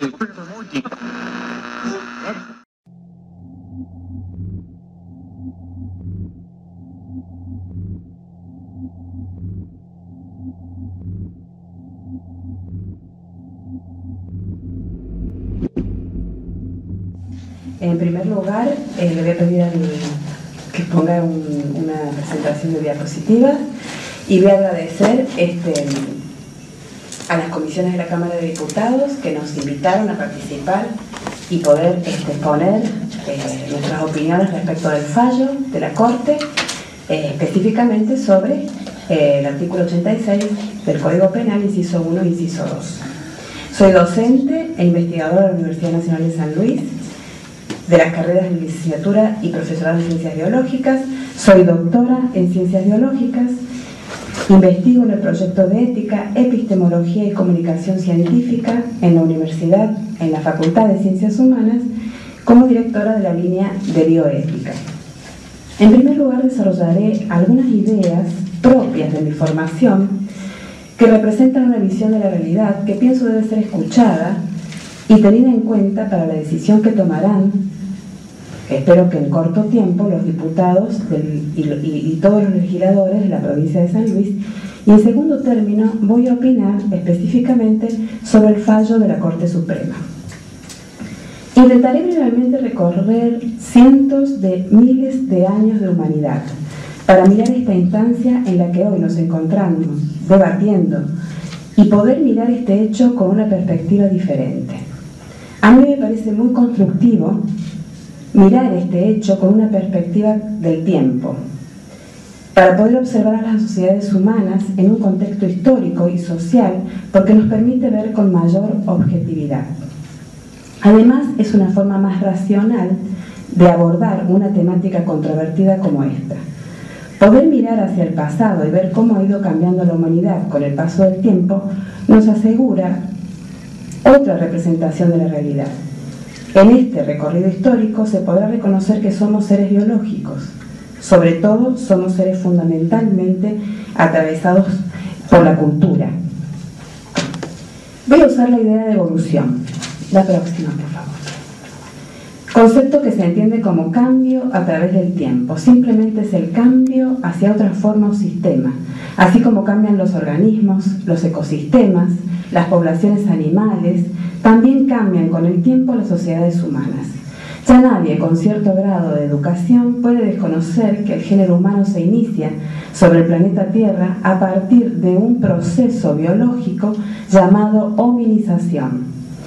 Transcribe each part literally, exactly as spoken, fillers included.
En primer lugar, eh, le voy a pedir al, que ponga un, una presentación de diapositivas y voy a agradecer este, a las comisiones de la Cámara de Diputados que nos invitaron a participar y poder este, exponer eh, nuestras opiniones respecto del fallo de la Corte, eh, específicamente sobre eh, el artículo ochenta y seis del Código Penal, inciso uno e inciso dos. Soy docente e investigadora de la Universidad Nacional de San Luis, de las carreras de licenciatura y profesorado en Ciencias Biológicas. Soy doctora en Ciencias Biológicas, investigo en el proyecto de Ética, Epistemología y Comunicación Científica en la Universidad, en la Facultad de Ciencias Humanas, como directora de la línea de Bioética. En primer lugar, desarrollaré algunas ideas propias de mi formación que representan una visión de la realidad que pienso debe ser escuchada y tenida en cuenta para la decisión que tomarán, espero que en corto tiempo, los diputados del, y, y, y todos los legisladores de la provincia de San Luis. Y en segundo término, voy a opinar específicamente sobre el fallo de la Corte Suprema. Intentaré brevemente recorrer cientos de miles de años de humanidad para mirar esta instancia en la que hoy nos encontramos debatiendo y poder mirar este hecho con una perspectiva diferente. A mí me parece muy constructivo mirar este hecho con una perspectiva del tiempo, para poder observar a las sociedades humanas en un contexto histórico y social, porque nos permite ver con mayor objetividad. Además, es una forma más racional de abordar una temática controvertida como esta. Poder mirar hacia el pasado y ver cómo ha ido cambiando la humanidad con el paso del tiempo nos asegura otra representación de la realidad. En este recorrido histórico se podrá reconocer que somos seres biológicos. Sobre todo, somos seres fundamentalmente atravesados por la cultura. Voy a usar la idea de evolución. La próxima, por favor. Concepto que se entiende como cambio a través del tiempo. Simplemente es el cambio hacia otra forma o sistema. Así como cambian los organismos, los ecosistemas, las poblaciones animales, también cambian con el tiempo las sociedades humanas. Ya nadie con cierto grado de educación puede desconocer que el género humano se inicia sobre el planeta Tierra a partir de un proceso biológico llamado hominización.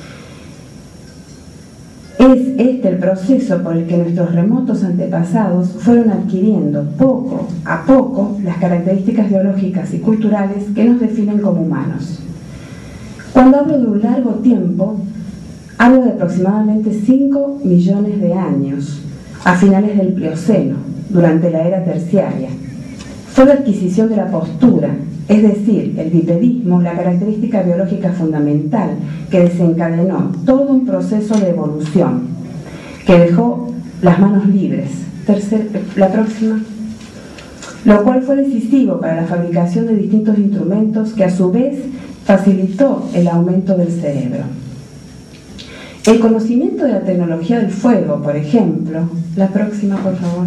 Es este el proceso por el que nuestros remotos antepasados fueron adquiriendo poco a poco las características biológicas y culturales que nos definen como humanos. Cuando hablo de un largo tiempo, hablo de aproximadamente cinco millones de años, a finales del Plioceno, durante la era terciaria. Fue la adquisición de la postura, es decir, el bipedismo, la característica biológica fundamental que desencadenó todo un proceso de evolución, que dejó las manos libres. Tercer, la próxima. Lo cual fue decisivo para la fabricación de distintos instrumentos que a su vez facilitó el aumento del cerebro. El conocimiento de la tecnología del fuego, por ejemplo, la próxima, por favor,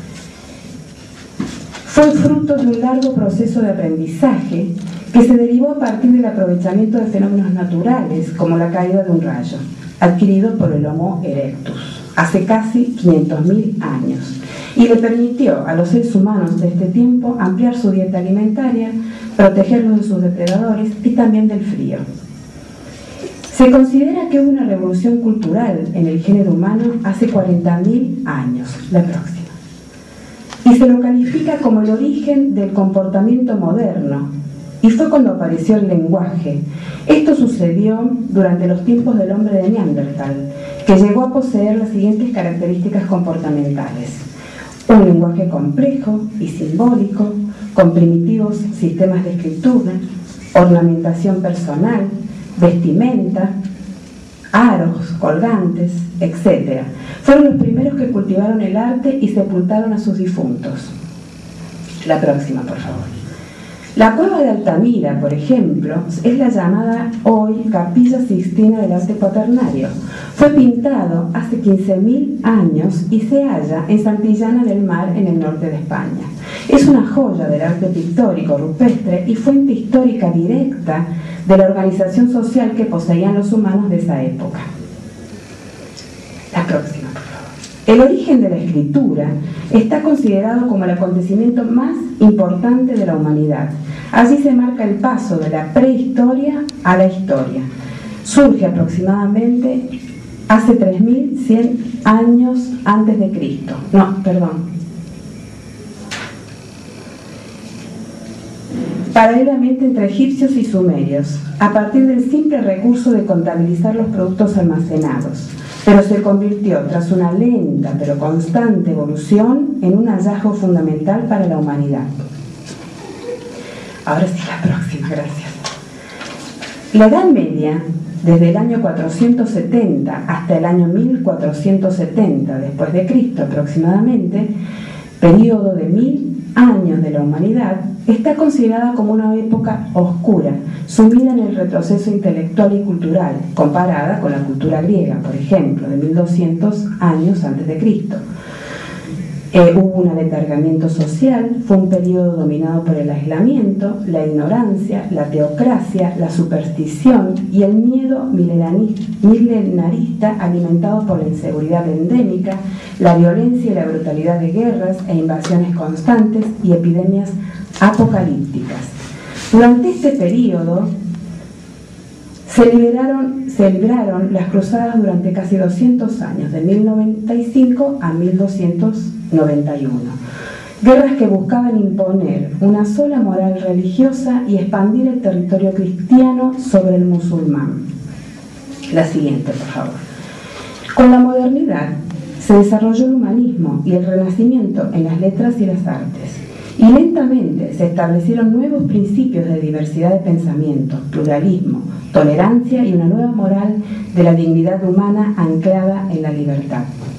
fue fruto de un largo proceso de aprendizaje que se derivó a partir del aprovechamiento de fenómenos naturales, como la caída de un rayo, adquirido por el Homo erectus, hace casi quinientos mil años, y le permitió a los seres humanos de este tiempo ampliar su dieta alimentaria, protegerlos de sus depredadores y también del frío. Se considera que hubo una revolución cultural en el género humano hace cuarenta mil años, la próxima, y se lo califica como el origen del comportamiento moderno, y fue cuando apareció el lenguaje. Esto sucedió durante los tiempos del hombre de Neandertal, que llegó a poseer las siguientes características comportamentales: un lenguaje complejo y simbólico, con primitivos sistemas de escritura, ornamentación personal, vestimenta, aros, colgantes, etcétera. Fueron los primeros que cultivaron el arte y sepultaron a sus difuntos. La próxima, por favor. La cueva de Altamira, por ejemplo, es la llamada hoy Capilla Sixtina del Arte Cuaternario. Fue pintado hace quince mil años y se halla en Santillana del Mar, en el norte de España. Es una joya del arte pictórico rupestre y fuente histórica directa de la organización social que poseían los humanos de esa época. La próxima, por favor. El origen de la escritura está considerado como el acontecimiento más importante de la humanidad. Allí se marca el paso de la prehistoria a la historia. Surge aproximadamente hace tres mil cien años antes de Cristo. No, perdón. Paralelamente entre egipcios y sumerios, a partir del simple recurso de contabilizar los productos almacenados, pero se convirtió, tras una lenta pero constante evolución, en un hallazgo fundamental para la humanidad. Ahora sí, la próxima, gracias. La Edad Media, desde el año cuatrocientos setenta hasta el año mil cuatrocientos setenta después de Cristo aproximadamente, periodo de mil años de la humanidad, está considerada como una época oscura, sumida en el retroceso intelectual y cultural, comparada con la cultura griega, por ejemplo, de mil doscientos años antes de Cristo. Eh, hubo un aletargamiento social, fue un periodo dominado por el aislamiento, la ignorancia, la teocracia, la superstición y el miedo milenarista alimentado por la inseguridad endémica, la violencia y la brutalidad de guerras e invasiones constantes y epidemias apocalípticas. Durante este periodo se liberaron, se libraron las cruzadas durante casi doscientos años, de mil noventa y cinco a mil doscientos noventa y uno. Guerras que buscaban imponer una sola moral religiosa y expandir el territorio cristiano sobre el musulmán. La siguiente, por favor. Con la modernidad se desarrolló el humanismo y el renacimiento en las letras y las artes. Y lentamente se establecieron nuevos principios de diversidad de pensamiento, pluralismo, tolerancia y una nueva moral de la dignidad humana anclada en la libertad.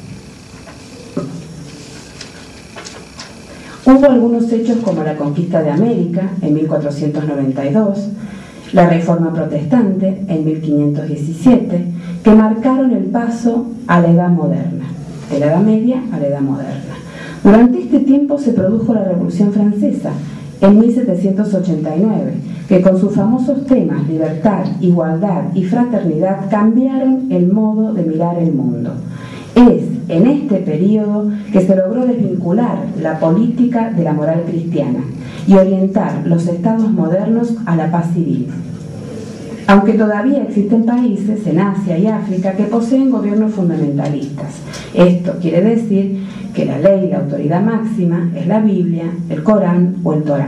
Hubo algunos hechos como la conquista de América en mil cuatrocientos noventa y dos, la Reforma Protestante en mil quinientos diecisiete, que marcaron el paso a la Edad Moderna, de la Edad Media a la Edad Moderna. Durante este tiempo se produjo la Revolución Francesa en mil setecientos ochenta y nueve, que con sus famosos temas libertad, igualdad y fraternidad cambiaron el modo de mirar el mundo. Es en este periodo que se logró desvincular la política de la moral cristiana y orientar los estados modernos a la paz civil. Aunque todavía existen países en Asia y África que poseen gobiernos fundamentalistas. Esto quiere decir que la ley y la autoridad máxima es la Biblia, el Corán o el Torá.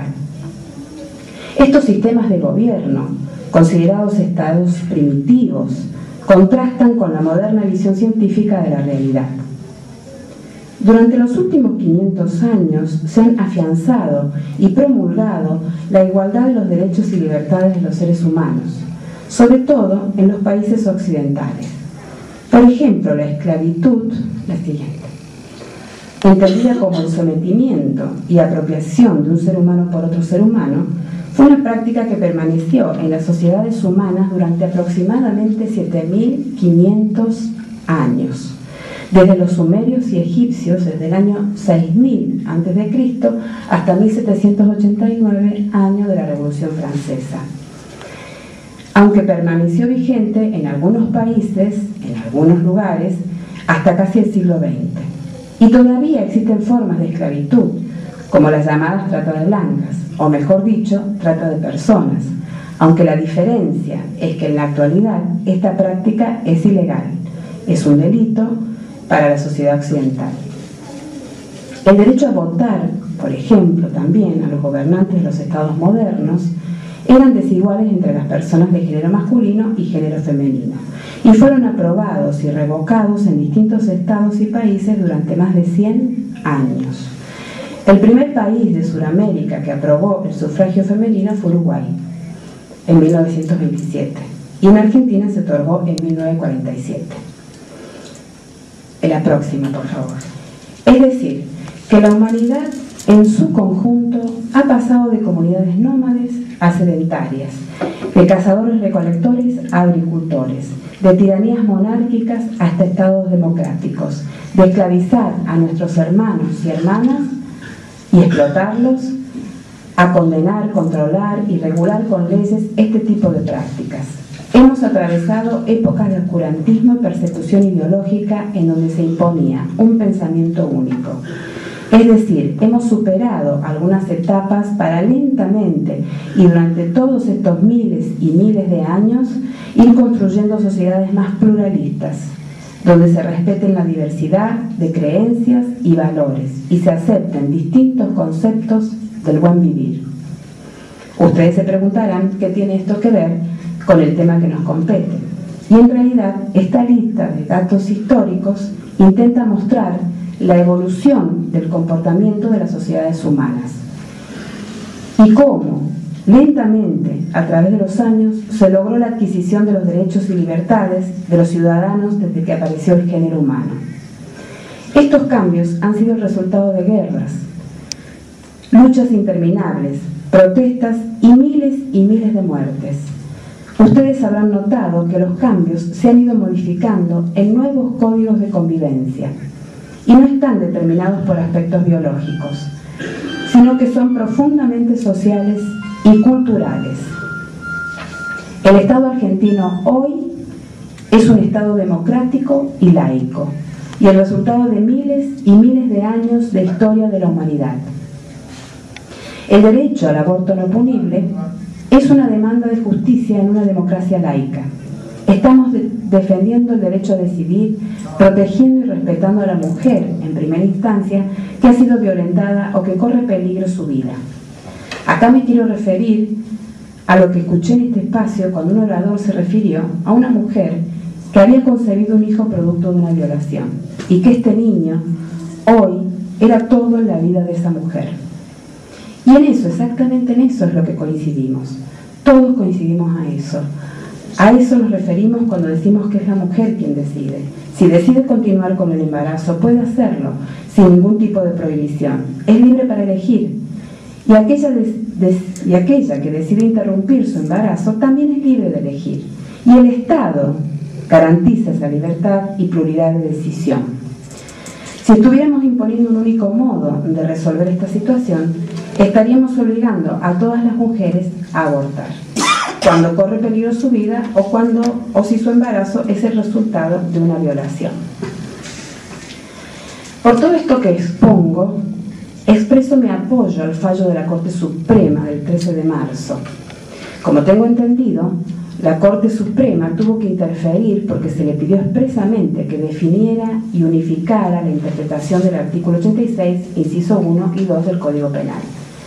Estos sistemas de gobierno, considerados estados primitivos, contrastan con la moderna visión científica de la realidad. Durante los últimos quinientos años se han afianzado y promulgado la igualdad de los derechos y libertades de los seres humanos, sobre todo en los países occidentales. Por ejemplo, la esclavitud, la siguiente, entendida como el sometimiento y apropiación de un ser humano por otro ser humano, fue una práctica que permaneció en las sociedades humanas durante aproximadamente siete mil quinientos años, desde los sumerios y egipcios desde el año seis mil antes de Cristo hasta mil setecientos ochenta y nueve, año de la Revolución Francesa. Aunque permaneció vigente en algunos países, en algunos lugares, hasta casi el siglo veinte. Y todavía existen formas de esclavitud, como las llamadas trata de blancas, o mejor dicho, trata de personas, aunque la diferencia es que en la actualidad esta práctica es ilegal, es un delito para la sociedad occidental. El derecho a votar, por ejemplo, también a los gobernantes de los estados modernos, eran desiguales entre las personas de género masculino y género femenino, y fueron aprobados y revocados en distintos estados y países durante más de cien años. El primer país de Sudamérica que aprobó el sufragio femenino fue Uruguay, en mil novecientos veintisiete, y en Argentina se otorgó en mil novecientos cuarenta y siete. En la próxima, por favor. Es decir, que la humanidad en su conjunto ha pasado de comunidades nómades a sedentarias, de cazadores-recolectores a agricultores, de tiranías monárquicas hasta estados democráticos, de esclavizar a nuestros hermanos y hermanas y explotarlos, a condenar, controlar y regular con leyes este tipo de prácticas. Hemos atravesado épocas de oscurantismo y persecución ideológica en donde se imponía un pensamiento único. Es decir, hemos superado algunas etapas para lentamente y durante todos estos miles y miles de años ir construyendo sociedades más pluralistas, donde se respeten la diversidad de creencias y valores y se acepten distintos conceptos del buen vivir. Ustedes se preguntarán qué tiene esto que ver con el tema que nos compete. Y en realidad, esta lista de datos históricos intenta mostrar la evolución del comportamiento de las sociedades humanas y cómo, lentamente, a través de los años, se logró la adquisición de los derechos y libertades de los ciudadanos desde que apareció el género humano. Estos cambios han sido el resultado de guerras, luchas interminables, protestas y miles y miles de muertes. Ustedes habrán notado que los cambios se han ido modificando en nuevos códigos de convivencia y no están determinados por aspectos biológicos, sino que son profundamente sociales y culturales. El Estado argentino hoy es un Estado democrático y laico y el resultado de miles y miles de años de historia de la humanidad. El derecho al aborto no punible es una demanda de justicia en una democracia laica. Estamos de- defendiendo el derecho a decidir, protegiendo y respetando a la mujer, en primera instancia, que ha sido violentada o que corre peligro su vida. Acá me quiero referir a lo que escuché en este espacio cuando un orador se refirió a una mujer que había concebido un hijo producto de una violación y que este niño, hoy, era todo en la vida de esa mujer. Y en eso, exactamente en eso es lo que coincidimos. Todos coincidimos a eso. A eso nos referimos cuando decimos que es la mujer quien decide. Si decide continuar con el embarazo, puede hacerlo sin ningún tipo de prohibición. Es libre para elegir. Y aquella, des, des, y aquella que decide interrumpir su embarazo también es libre de elegir. Y el Estado garantiza esa libertad y pluralidad de decisión. Si estuviéramos imponiendo un único modo de resolver esta situación, estaríamos obligando a todas las mujeres a abortar, cuando corre peligro su vida o, cuando, o si su embarazo es el resultado de una violación. Por todo esto que expongo, expreso mi apoyo al fallo de la Corte Suprema del trece de marzo. Como tengo entendido, la Corte Suprema tuvo que interferir porque se le pidió expresamente que definiera y unificara la interpretación del artículo ochenta y seis, inciso uno y dos del Código Penal.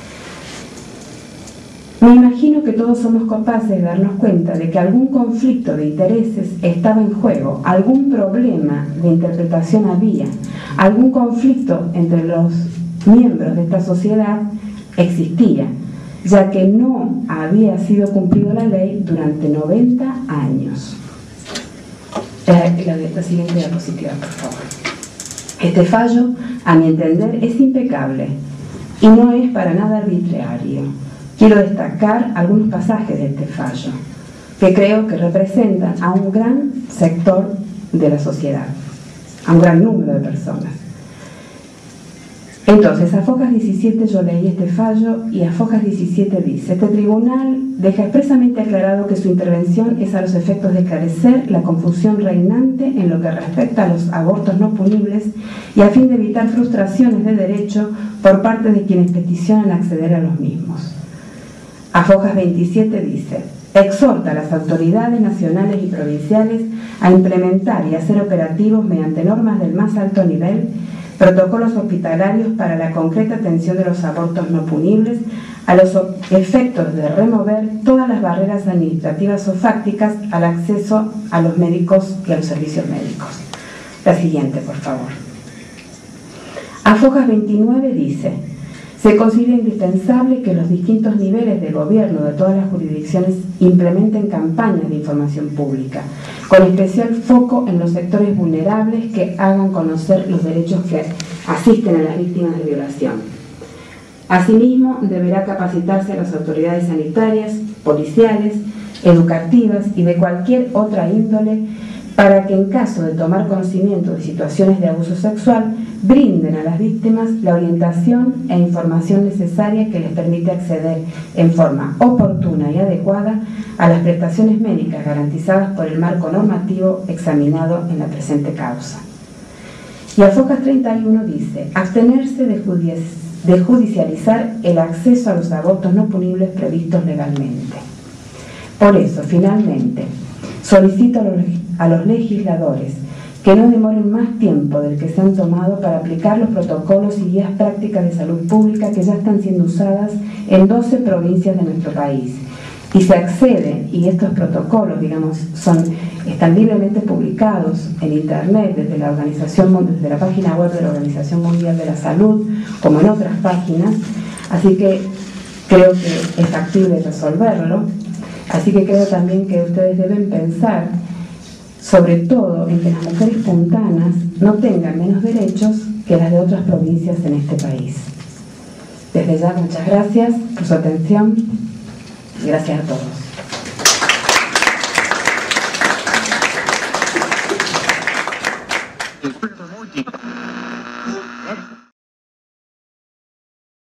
Me imagino que todos somos capaces de darnos cuenta de que algún conflicto de intereses estaba en juego, algún problema de interpretación había, algún conflicto entre los miembros de esta sociedad existía, ya que no había sido cumplida la ley durante noventa años. La, la, la siguiente diapositiva, por favor. Este fallo, a mi entender, es impecable y no es para nada arbitrario. Quiero destacar algunos pasajes de este fallo, que creo que representan a un gran sector de la sociedad, a un gran número de personas. Entonces, a Fojas diecisiete yo leí este fallo y a Fojas diecisiete dice: este tribunal deja expresamente aclarado que su intervención es a los efectos de esclarecer la confusión reinante en lo que respecta a los abortos no punibles y a fin de evitar frustraciones de derecho por parte de quienes peticionan acceder a los mismos. A Fojas veintisiete dice: exhorta a las autoridades nacionales y provinciales a implementar y hacer operativos mediante normas del más alto nivel protocolos hospitalarios para la concreta atención de los abortos no punibles a los efectos de remover todas las barreras administrativas o fácticas al acceso a los médicos y a los servicios médicos. La siguiente, por favor. A Fojas veintinueve dice: se considera indispensable que los distintos niveles de gobierno de todas las jurisdicciones implementen campañas de información pública, con especial foco en los sectores vulnerables que hagan conocer los derechos que asisten a las víctimas de violación. Asimismo, deberá capacitarse a las autoridades sanitarias, policiales, educativas y de cualquier otra índole para que en caso de tomar conocimiento de situaciones de abuso sexual, brinden a las víctimas la orientación e información necesaria que les permite acceder en forma oportuna y adecuada a las prestaciones médicas garantizadas por el marco normativo examinado en la presente causa. Y Afocas treinta y uno dice: abstenerse de, judici de judicializar el acceso a los abortos no punibles previstos legalmente. Por eso, finalmente, solicito a los, a los legisladores que no demoren más tiempo del que se han tomado para aplicar los protocolos y guías prácticas de salud pública que ya están siendo usadas en doce provincias de nuestro país. Y se accede, y estos protocolos, digamos, son, están libremente publicados en Internet desde la, organización, desde la página web de la Organización Mundial de la Salud, como en otras páginas, así que creo que es factible resolverlo. Así que creo también que ustedes deben pensar, sobre todo, en que las mujeres puntanas no tengan menos derechos que las de otras provincias en este país. Desde ya, muchas gracias por su atención y gracias a todos.